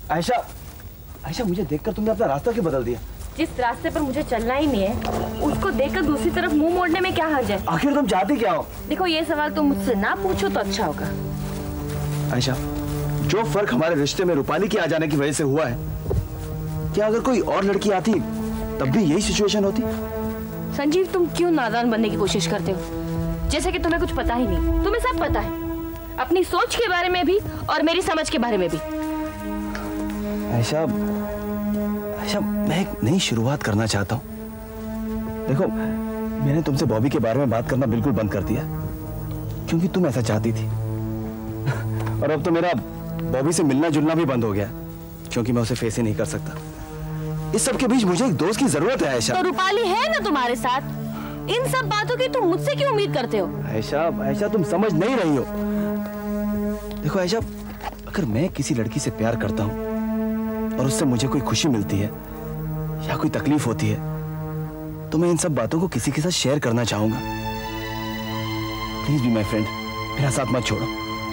आयशा, आयशा मुझे देखकर तुमने अपना रास्ता क्यों बदल दिया? जिस रास्ते पर मुझे चलना ही नहीं है उसको देखकर दूसरी तरफ मुंह मोड़ने में क्या हर्ज है? आखिर तुम चाहती क्या हो? देखो ये सवाल तुम मुझसे ना पूछो तो अच्छा होगा। आयशा, जो फर्क हमारे रिश्ते में रूपाली के आ जाने की वजह से हुआ है, क्या अगर कोई और लड़की आती तब भी यही सिचुएशन होती? संजीव, तुम क्यों नादान बनने की कोशिश करते हो, जैसे कि तुम्हें कुछ पता ही नहीं। तुम्हें सब पता है, अपनी सोच के बारे में भी और मेरी समझ के बारे में भी। आयशा, आयशा मैं एक नई शुरुआत करना चाहता हूँ। देखो, मैंने तुमसे बॉबी के बारे में बात करना बिल्कुल बंद कर दिया क्योंकि तुम ऐसा चाहती थी। और अब तो मेरा बॉबी से मिलना जुलना भी बंद हो गया क्योंकि मैं उसे फेस ही नहीं कर सकता। इस सब के बीच मुझे एक दोस्त की जरूरत है आयशा। तो रूपाली है ना तुम्हारे साथ, इन सब बातों की तुम मुझसे क्यों उम्मीद करते हो? आयशा, आयशा तुम समझ नहीं रही हो। देखो आयशा, अगर मैं किसी लड़की से प्यार करता हूँ और उससे मुझे कोई खुशी मिलती है या कोई तकलीफ होती है तो मैं इन सब बातों को किसी के साथ शेयर करना चाहूंगा। प्लीज बी माय फ्रेंड, मेरा साथ मत छोड़ो।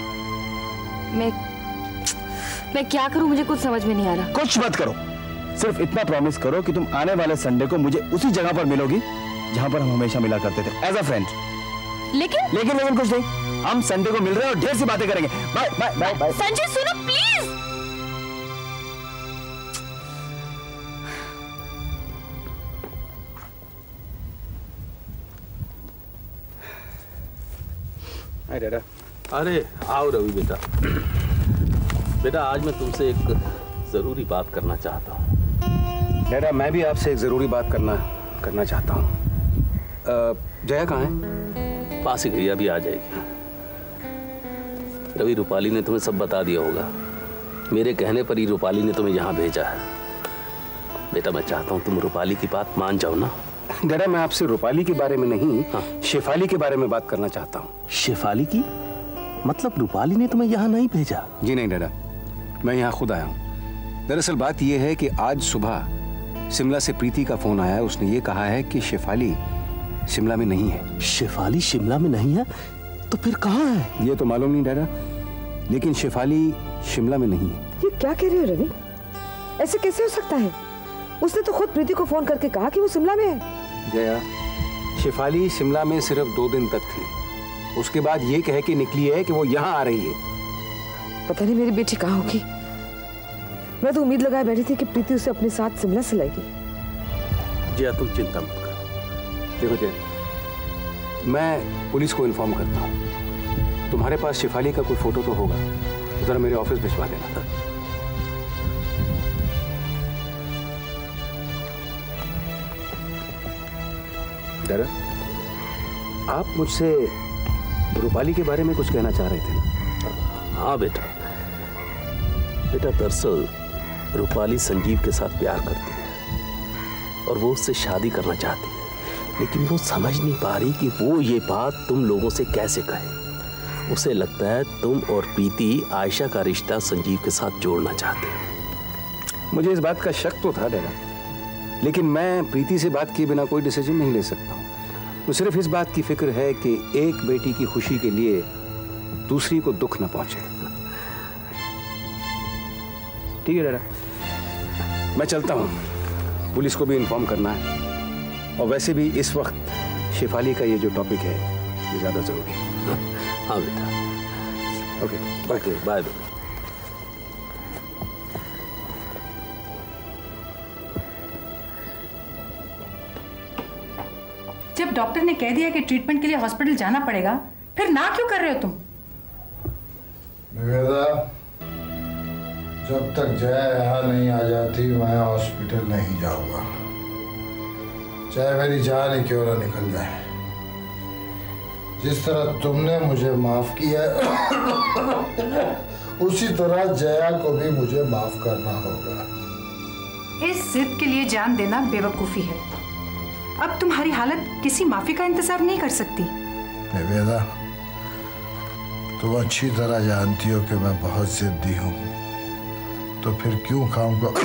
मैं क्या करूं, मुझे कुछ समझ में नहीं आ रहा। कुछ मत करो, सिर्फ इतना प्रॉमिस करो कि तुम आने वाले संडे को मुझे उसी जगह पर मिलोगी जहां पर हम हमेशा मिला करते थे, एज अ फ्रेंड। लेकिन कुछ नहीं, हम संडे को मिल रहे हैं और ढेर सी बातें करेंगे। Bye bye bye bye. Sanjay सुनो प्लीज। हाय डैडा। अरे आओ रवि बेटा। बेटा आज मैं तुमसे एक जरूरी बात करना चाहता हूँ। डैडा, मैं भी आपसे एक जरूरी बात करना चाहता हूँ। जया कहाँ है? पास ही गई, अभी आ जाएगी। रवि, रूपाली ने तुम्हें सब बता दिया होगा। मेरे कहने पर ही रूपाली ने तुम्हें यहाँ भेजा है। बेटा मैं चाहता हूँ तुम रूपाली की बात मान जाओ ना। डैडा, मैं आपसे रूपाली के बारे में नहीं, शेफाली के बारे में बात करना चाहता हूँ। शेफाली की? मतलब रूपाली ने तुम्हें यहाँ नहीं भेजा? जी नहीं डैडा, मैं यहाँ खुद आया हूँ। दरअसल बात यह है कि आज सुबह शिमला से प्रीति का फोन आया है। उसने ये कहा है कि शेफाली शिमला में नहीं है। शेफाली शिमला में नहीं है? तो फिर कहाँ है? ये तो मालूम नहीं डैडा, लेकिन शेफाली शिमला में नहीं है। ये क्या कह रहे हो रवि? ऐसे कैसे हो सकता है? उसने तो खुद प्रीति को फोन करके कहा कि वो शिमला में है। जया, शेफाली शिमला में सिर्फ 2 दिन तक थी। उसके बाद ये कह के निकली है कि वो यहाँ आ रही है। पता नहीं मेरी बेटी कहाँ होगी। मैं तो उम्मीद लगाए बैठी थी कि प्रीति उसे अपने साथ शिमला से लाएगी। जया तुम चिंता मत करो। देखो जया, मैं पुलिस को इन्फॉर्म करता हूँ। तुम्हारे पास शेफाली का कोई फोटो तो होगा, जरा मेरे ऑफिस भिजवा देना। डरा, आप मुझसे रूपाली के बारे में कुछ कहना चाह रहे थे? हाँ बेटा, दरअसल रूपाली संजीव के साथ प्यार करती है और वो उससे शादी करना चाहती है, लेकिन वो समझ नहीं पा रही कि वो ये बात तुम लोगों से कैसे कहे। उसे लगता है तुम और प्रीति आयशा का रिश्ता संजीव के साथ जोड़ना चाहते हैं। मुझे इस बात का शक तो था डरा, लेकिन मैं प्रीति से बात किए बिना कोई डिसीजन नहीं ले सकता हूँ। तो सिर्फ इस बात की फिक्र है कि एक बेटी की खुशी के लिए दूसरी को दुख न पहुंचे। ठीक है डरा, मैं चलता हूँ। पुलिस को भी इन्फॉर्म करना है, और वैसे भी इस वक्त शेफाली का ये जो टॉपिक है ये ज्यादा जरूरी है। हाँ बेटा, ओके बाय। जब डॉक्टर ने कह दिया कि ट्रीटमेंट के लिए हॉस्पिटल जाना पड़ेगा, फिर ना क्यों कर रहे हो तुम? निवेदा, जब तक जया यहाँ नहीं आ जाती मैं हॉस्पिटल नहीं जाऊंगा, चाहे मेरी जान ही क्यों ना निकल जाए। जिस तरह तुमने मुझे माफ किया उसी तरह जया को भी मुझे माफ करना होगा। इस जिद के लिए जान देना बेवकूफी है। अब तुम्हारी हालत किसी माफी का इंतजार नहीं कर सकती। निवेदा, तुम अच्छी तरह जानती हो कि मैं बहुत जिद्दी हूँ, तो फिर क्यों काम को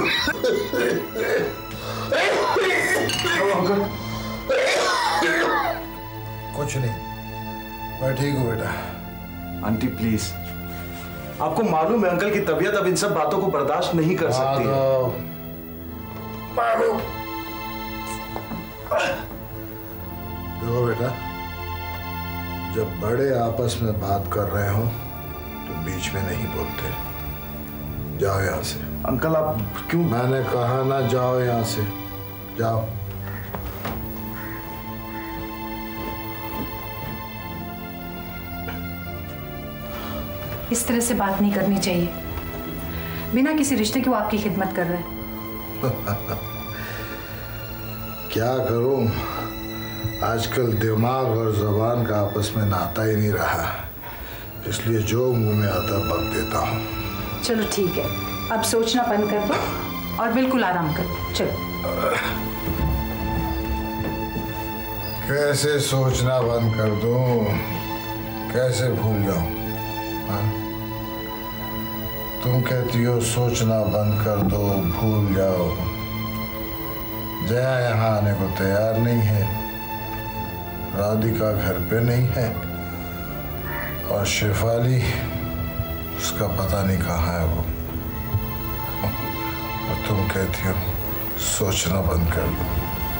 कुछ नहीं, मैं ठीक हूँ बेटा। आंटी प्लीज, आपको मालूम है अंकल की तबीयत अब इन सब बातों को बर्दाश्त नहीं कर सकती है। देखो बेटा, जब बड़े आपस में बात कर रहे हो तो बीच में नहीं बोलते। जाओ यहाँ से। अंकल आप क्यों? मैंने कहा ना, जाओ यहाँ से, जाओ। इस तरह से बात नहीं करनी चाहिए। बिना किसी रिश्ते के वो आपकी खिदमत कर रहे हैं। क्या करूं, आजकल दिमाग और जबान का आपस में नाता ही नहीं रहा, इसलिए जो मुंह में आता बक देता हूं। चलो ठीक है, अब सोचना बंद कर दो और बिल्कुल आराम करो। चलो। कैसे सोचना बंद कर दूं, कैसे भूल जाऊं? हाँ? तुम कहती हो सोचना बंद कर दो, भूल जाओ। जया यहाँ आने को तैयार नहीं है, राधिका घर पे नहीं है, और शेफाली, उसका पता नहीं कहाँ है वो। और तुम कहती हो सोचना बंद कर दो।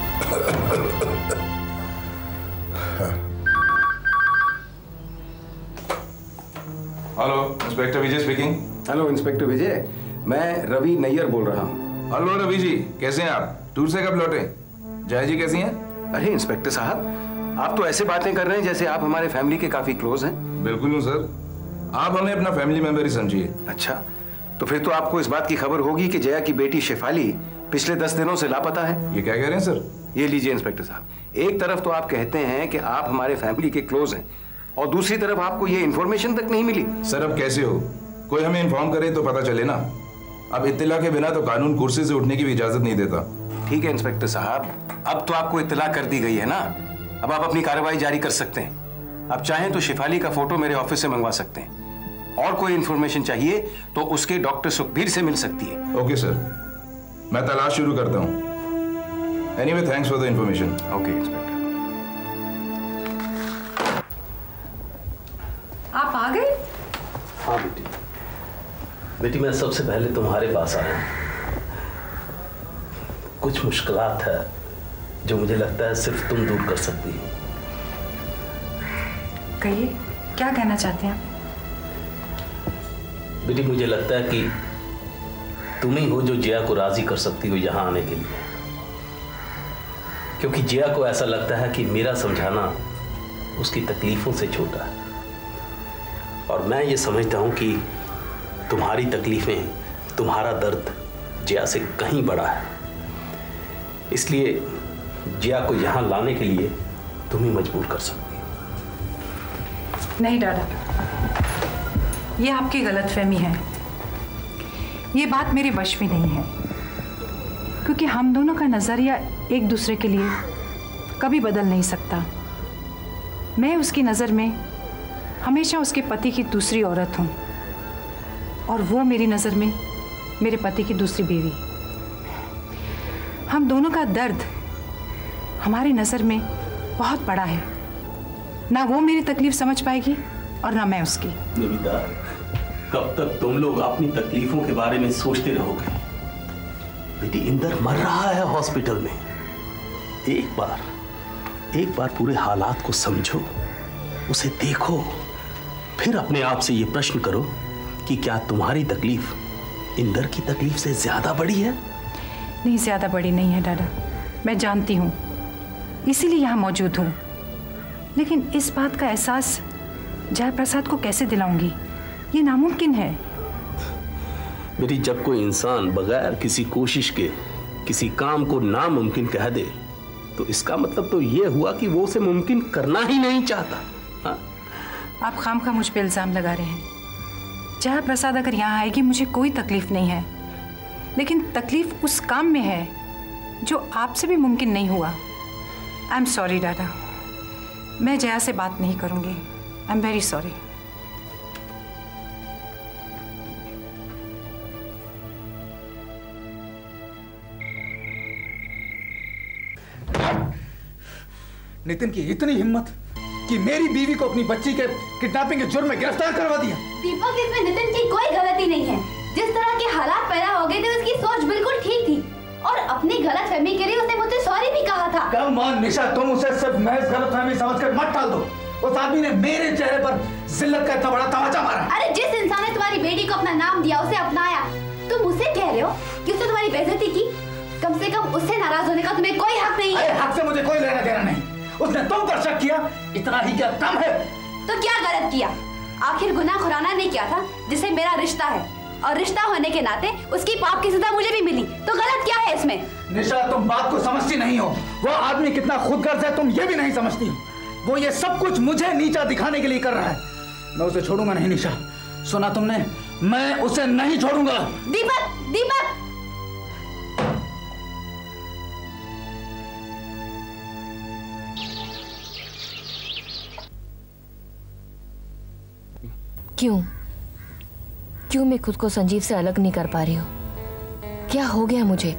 Hello, inspector Vijay speaking. Hello inspector Vijay, मैं रवि नैयर बोल रहा हूँ। हेलो रवि जी, कैसे हैं आप? टूर से कब लौटे? जया जी कैसी हैं? अरे इंस्पेक्टर साहब, आप तो ऐसे बातें कर रहे हैं जैसे आप हमारे फैमिली के काफी क्लोज हैं। बिल्कुल हूँ सर, आप हमें अपना फैमिली मेंबर ही समझिए। अच्छा, तो फिर तो आपको इस बात की खबर होगी कि जया की बेटी शेफाली पिछले 10 दिनों से लापता है। ये क्या कह रहे हैं सर? ये लीजिए इंस्पेक्टर साहब, एक तरफ तो आप कहते हैं कि आप हमारे फैमिली के क्लोज हैं, और दूसरी तरफ आपको ये इन्फॉर्मेशन तक नहीं मिली। सर अब कैसे हो, कोई हमें इन्फॉर्म करे तो पता चले ना। अब इत्तला के बिना तो कानून कुर्सी से उठने की भी इजाजत नहीं देता। ठीक है इंस्पेक्टर साहब, अब तो आपको इत्तला कर दी गई है ना, अब आप अपनी कार्रवाई जारी कर सकते हैं। अब चाहें तो शेफाली का फोटो मेरे ऑफिस से मंगवा सकते हैं, और कोई इन्फॉर्मेशन चाहिए तो उसके डॉक्टर सुखबीर से मिल सकती है। ओके सर, मैं तलाश शुरू करता हूँ। Anyway thanks for the information. Okay inspector. आप आ गए? हाँ बेटी, बेटी मैं सबसे पहले तुम्हारे पास आया। कुछ मुश्किलात है जो मुझे लगता है सिर्फ तुम दूर कर सकती हो। कहिए, क्या कहना चाहते हैं आप? बेटी मुझे लगता है कि तुम ही हो जो जया को राजी कर सकती हो यहाँ आने के लिए, क्योंकि जया को ऐसा लगता है कि मेरा समझाना उसकी तकलीफों से छोटा है, और मैं ये समझता हूँ कि तुम्हारी तकलीफें, तुम्हारा दर्द जया से कहीं बड़ा है। इसलिए जया को यहाँ लाने के लिए तुम ही मजबूर कर सकती हो। नहीं दादा, ये आपकी गलतफहमी है। ये बात मेरे वश में नहीं है, क्योंकि हम दोनों का नजरिया एक दूसरे के लिए कभी बदल नहीं सकता। मैं उसकी नज़र में हमेशा उसके पति की दूसरी औरत हूँ, और वो मेरी नज़र में मेरे पति की दूसरी बीवी। हम दोनों का दर्द हमारी नज़र में बहुत बड़ा है। ना वो मेरी तकलीफ समझ पाएगी और ना मैं उसकी। निविदा, कब तक तुम लोग अपनी तकलीफों के बारे में सोचते रहोगे? बेटी इंदर मर रहा है हॉस्पिटल में। एक बार पूरे हालात को समझो, उसे देखो, फिर अपने आप से ये प्रश्न करो कि क्या तुम्हारी तकलीफ इंदर की तकलीफ से ज्यादा बड़ी है? नहीं, ज्यादा बड़ी नहीं है दादा, मैं जानती हूँ, इसीलिए यहाँ मौजूद हूँ। लेकिन इस बात का एहसास जयप्रसाद को कैसे दिलाऊंगी? ये नामुमकिन है। मेरी, जब कोई इंसान बगैर किसी कोशिश के किसी काम को नामुमकिन कह दे तो इसका मतलब तो ये हुआ कि वो उसे मुमकिन करना ही नहीं चाहता। हाँ? आप खामखा मुझ पे इल्जाम लगा रहे हैं। जयप्रसाद अगर यहाँ आएगी मुझे कोई तकलीफ नहीं है, लेकिन तकलीफ उस काम में है जो आपसे भी मुमकिन नहीं हुआ। आई एम सॉरी दादा, मैं जया से बात नहीं करूँगी। I am very sorry. Nitin की इतनी हिम्मत कि मेरी बीवी को अपनी बच्ची के किडनैपिंग के जुर्म में गिरफ्तार करवा दिया। दीपक, इसमें नितिन की कोई गलती नहीं है। जिस तरह के हालात पैदा हो गए थे उसकी सोच बिल्कुल ठीक थी और अपनी गलतफहमी के लिए उसने मुझसे सॉरी भी कहा था। कम ऑन निशा, तुम उसे सिर्फ महज गलतफहमी समझकर मत टाल दो। उस आदमी ने मेरे चेहरे पर जिल्लत का इतना बड़ा तमाचा मारा। अरे जिस इंसान ने तुम्हारी बेटी को अपना नाम दिया, उसे अपनाया, तुम उसे कह रहे हो कि उसने तुम्हारी बेइज्जती की? कम से कम उससे नाराज होने का तुम्हें कोई हक नहीं है। अरे हक से मुझे कोई लेना देना नहीं। उसने तुम पर शक किया, इतना ही क्या कम है? तो क्या गलत किया? आखिर गुनाह खुराना नहीं किया था जिससे मेरा रिश्ता है, और रिश्ता होने के नाते उसकी पाप की सजा मुझे भी मिली, तो गलत क्या है इसमें? निशा, तुम बात को समझती नहीं हो। वो आदमी कितना खुदगर्ज है तुम ये भी नहीं समझती। वो ये सब कुछ मुझे नीचा दिखाने के लिए कर रहा है। मैं उसे छोड़ूंगा नहीं निशा, सुना तुमने? मैं उसे नहीं छोड़ूंगा। दीपक, दीपक! क्यों मैं खुद को संजीव से अलग नहीं कर पा रही हूँ? क्या हो गया मुझे?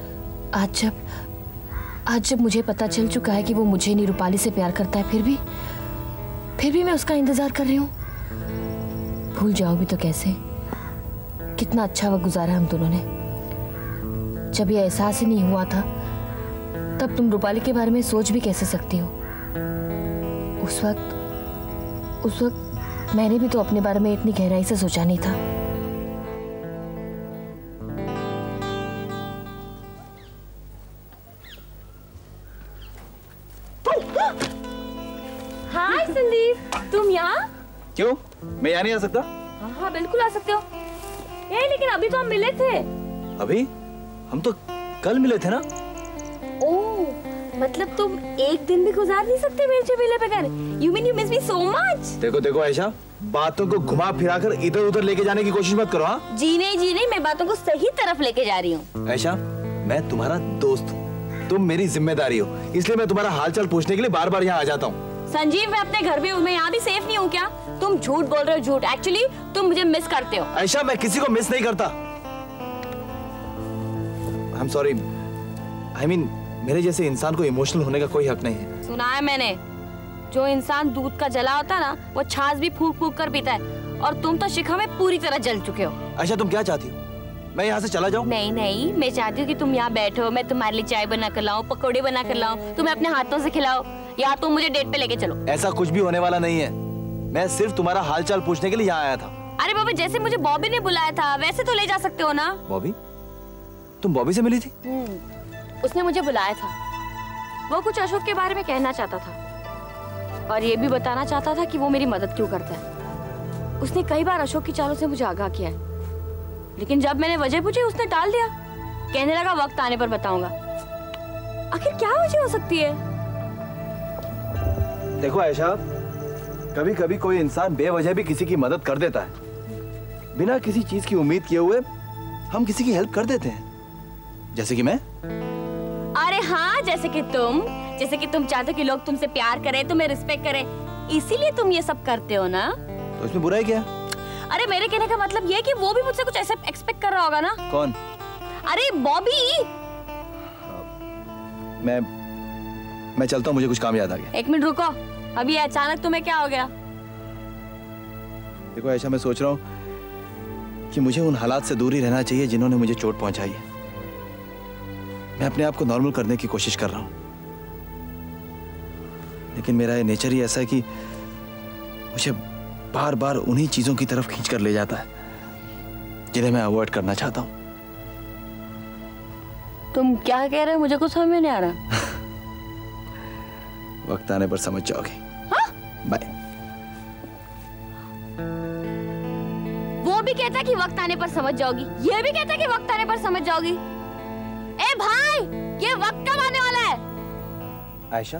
आज जब मुझे पता चल चुका है कि वो मुझे नहीं रूपाली से प्यार करता है, फिर भी मैं उसका इंतजार कर रही हूँ। भूल जाऊं भी तो कैसे? कितना अच्छा वक्त गुजारा हम दोनों ने। जब ये एहसास ही नहीं हुआ था तब तुम रूपाली के बारे में सोच भी कैसे सकती हो? उस वक्त मैंने भी तो अपने बारे में इतनी गहराई से सोचा नहीं था। हाय संदीप, तुम यहाँ? क्यों, मैं यहाँ नहीं आ सकता? हाँ बिल्कुल आ सकते हो। लेकिन अभी तो हम मिले थे। अभी? हम तो कल मिले थे ना? ओह, मतलब तुम एक दिन भी गुजार नहीं सकते मेरे से मिले बगैर? You mean you miss me so much? देखो आयशा, बातों को घुमा फिरा कर इधर उधर लेके जाने की कोशिश मत करो। हाँ? जी नहीं, मैं बातों को सही तरफ लेके जा रही हूँ। आयशा, मैं तुम्हारा दोस्त हूँ, तुम मेरी जिम्मेदारी हो, इसलिए मैं तुम्हारा हालचाल पूछने के लिए बार बार यहाँ आ जाता हूँ। संजीव, मैं अपने घर भी हूँ, मैं यहाँ भी सेफ नहीं हूँ क्या? तुम झूठ बोल रहे हो, झूठ। एक्चुअली तुम मुझे मिस करते हो। आयशा, मैं किसी को मिस नहीं करता। I am sorry, I mean मेरे जैसे इंसान को इमोशनल होने का कोई हक नहीं है। सुना है मैंने, जो इंसान दूध का जला होता है ना, वो छाछ भी फूंक फूंक कर पीता है, और तुम तो शिखा में पूरी तरह जल चुके हो। आयशा, तुम क्या चाहती हो? मैं यहाँ से चला जाऊँ? नहीं, मैं चाहती हूँ कि तुम यहाँ बैठो, मैं तुम्हारे लिए चाय बना कर लाऊं, पकौड़े बना कर लाऊं, तुम्हें अपने हाथों से खिलाओ, या तुम मुझे डेट पे लेके चलो। ऐसा कुछ भी होने वाला नहीं है, मैं सिर्फ तुम्हारा हालचाल पूछने के लिए यहाँ आया था। अरे बाबा, जैसे मुझे बॉबी ने बुलाया था वैसे तो ले जा सकते हो ना। बॉबी? तुम बॉबी से मिली थी? उसने मुझे बुलाया था, वो कुछ अशोक के बारे में कहना चाहता था और ये भी बताना चाहता था कि वो मेरी मदद क्यों करता है। उसने कई बार अशोक की चालों से मुझे आगाह किया है, लेकिन जब मैंने वजह पूछी उसने टाल दिया, कहने लगा वक्त आने पर बताऊंगा। आखिर क्या वजह हो सकती है? देखो आयशा, कभी कभी कोई इंसान बेवजह भी किसी की मदद कर देता है। बिना किसी चीज की उम्मीद किए हुए हम किसी की हेल्प कर देते हैं, जैसे कि मैं। अरे हाँ, जैसे कि तुम चाहते हो कि लोग तुमसे प्यार करें, तुम्हें रिस्पेक्ट करें, इसीलिए तुम ये सब करते हो ना। तो इसमें बुराई क्या? अरे मेरे कहने का मतलब ये कि वो भी मुझसे कुछ ऐसा एक्सपेक्ट कर रहा होगा ना। कौन? अरे बॉबी। मैं चलता हूँ, मुझे कुछ काम याद आ गया। एक मिनट रुको, अभी अचानक तुम्हें क्या हो गया? देखो आयशा, मैं सोच रहा हूँ कि मुझे उन हालात से दूर ही रहना चाहिए जिन्होंने मुझे चोट पहुंचाई है। मैं अपने आप को नॉर्मल करने की कोशिश कर रहा हूं, लेकिन मेरा ये नेचर ही ऐसा है कि मुझे बार बार उन्हीं चीजों की तरफ खींच कर ले जाता है जिन्हें मैं अवॉइड करना चाहता हूं। तुम क्या कह रहे हो? मुझे कुछ समझ में नहीं आ रहा। वक्त आने पर समझ जाओगे। हाँ? बाय। वो भी कहता है कि वक्त आने पर समझ जाओगी, ये भी कहता है कि वक्त आने पर समझ जाओगी। ए भाई, ये वक्त कब आने वाला है? आयशा,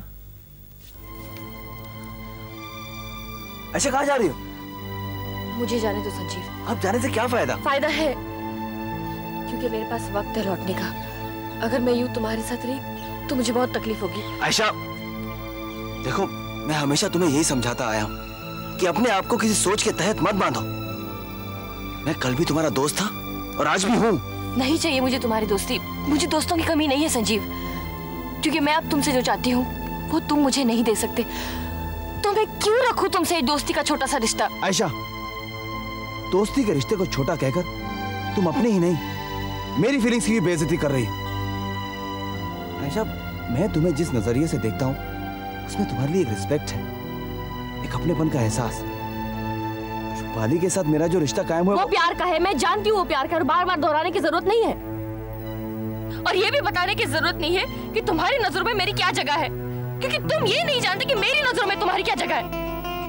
आयशा कहाँ जा रही हो? मुझे जाने दो संजीव। अब जाने से क्या फायदा? फायदा है, क्योंकि मेरे पास वक्त है लौटने का। अगर मैं यूं तुम्हारे साथ रही तो मुझे बहुत तकलीफ होगी। आयशा, देखो, मैं हमेशा तुम्हें यही समझाता आया हूँ कि अपने आप को किसी सोच के तहत मत बांधो। मैं कल भी तुम्हारा दोस्त था और आज भी हूँ। नहीं चाहिए मुझे तुम्हारी दोस्ती, मुझे दोस्तों की कमी नहीं है संजीव, क्योंकि मैं अब तुमसे जो चाहती हूँ वो तुम मुझे नहीं दे सकते। तो मैं क्यों रखूं तुमसे दोस्ती का छोटा सा रिश्ता? आयशा, दोस्ती के रिश्ते को छोटा कहकर तुम अपने ही नहीं मेरी फीलिंग्स की भी बेइज्जती कर रही हो। आयशा, मैं तुम्हें जिस नजरिए से देखता हूं उसमें तुम्हारे लिए एक रिस्पेक्ट है, एक अपनेपन का एहसास। रूपाली के साथ मेरा जो रिश्ता कायम हुआ वो प्यार का है, मैं जानती हूँ वो प्यार का, और बार बार दोहराने की जरूरत नहीं है। और ये भी बताने की जरूरत नहीं है कि तुम्हारी नजरों में मेरी क्या जगह है, क्योंकि तुम ये नहीं जानते कि मेरी नजरों में तुम्हारी क्या जगह है।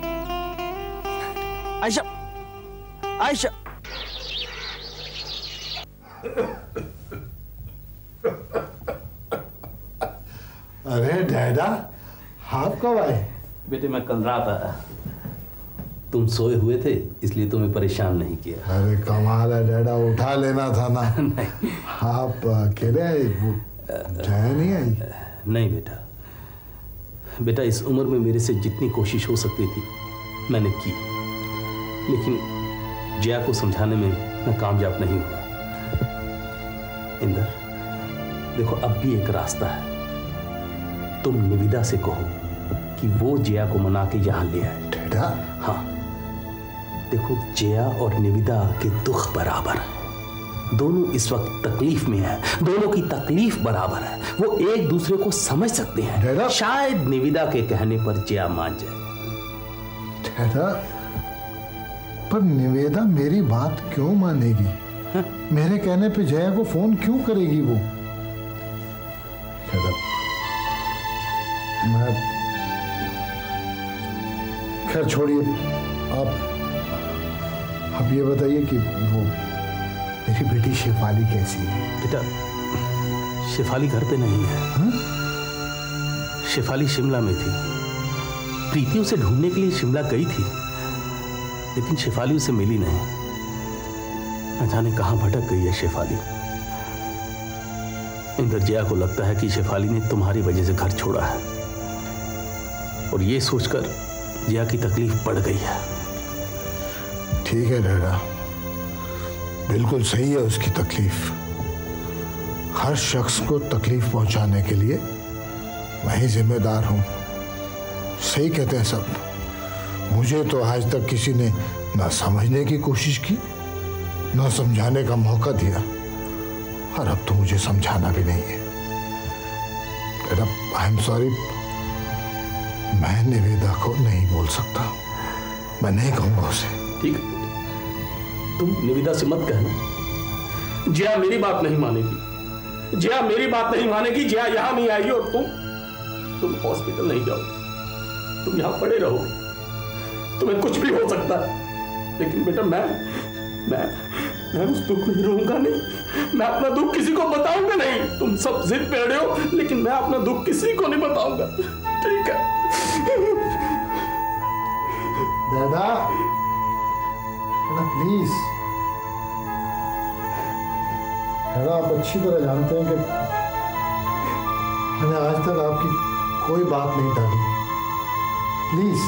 आयशा, आयशा, अरे डैडा, आप कब आए? बेटे मैं कल रात आया, तुम सोए हुए थे इसलिए तुम्हें परेशान नहीं किया। अरे कमाल है डैडा, उठा लेना था ना। नहीं। आप अकेले आए, वो जया नहीं आई? नहीं बेटा, बेटा इस उम्र में मेरे से जितनी कोशिश हो सकती थी मैंने की, लेकिन जया को समझाने में मैं कामयाब नहीं हुआ। इंदर देखो, अब भी एक रास्ता है, तुम निविदा से कहो कि वो जया को मना के यहाँ ले आए। डैडा? हाँ देखो, जया और निविदा के दुख बराबर है, दोनों इस वक्त तकलीफ में हैं, दोनों की तकलीफ बराबर है, वो एक दूसरे को समझ सकते हैं। शायद निविदा के कहने पर जया मान जाए। डैडा, पर निवेदा मेरी बात क्यों मानेगी? हाँ? मेरे कहने पे जया को फोन क्यों करेगी वो? मैं खैर छोड़िए, आप ये बताइए कि वो मेरी बेटी शेफाली कैसी है? बेटा शेफाली घर पे नहीं है। हा? शेफाली शिमला में थी, प्रीति उसे ढूंढने के लिए शिमला गई थी, लेकिन शेफाली उसे मिली नहीं। न जाने कहां भटक गई है शेफाली। इंदर, जया को लगता है कि शेफाली ने तुम्हारी वजह से घर छोड़ा है, और ये सोचकर जया की तकलीफ बढ़ गई है। ठीक है डैडा, बिल्कुल सही है उसकी तकलीफ। हर शख्स को तकलीफ पहुंचाने के लिए मैं ही जिम्मेदार हूं। सही कहते हैं सब। मुझे तो आज तक किसी ने ना समझने की कोशिश की, ना समझाने का मौका दिया, और अब तो मुझे समझाना भी नहीं है। डैडा, आई एम सॉरी, मैं निवेदा को नहीं बोल सकता, मैं नहीं कहूंगा उसे। ठीक है, तुम निविदा से मत कहना। जया मेरी बात नहीं मानेगी, जया मेरी बात नहीं मानेगी। जया यहां नहीं आएगी और तुम हॉस्पिटल नहीं जाओगे, तुम यहां पड़े रहोगे। तुम्हें कुछ भी हो सकता है, लेकिन बेटा मैं उस दुख में रहूंगा नहीं, मैं अपना दुख किसी को बताऊंगा नहीं। तुम सब जिद पे अड़े हो, लेकिन मैं अपना दुख किसी को नहीं बताऊंगा, ठीक है? दादा, प्लीज। दादा, आप अच्छी तरह जानते हैं कि मैंने आज तक आपकी कोई बात नहीं टाली। प्लीज,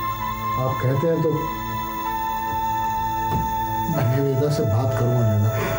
आप कहते हैं तो मैं निवेदा से बात करूंगा।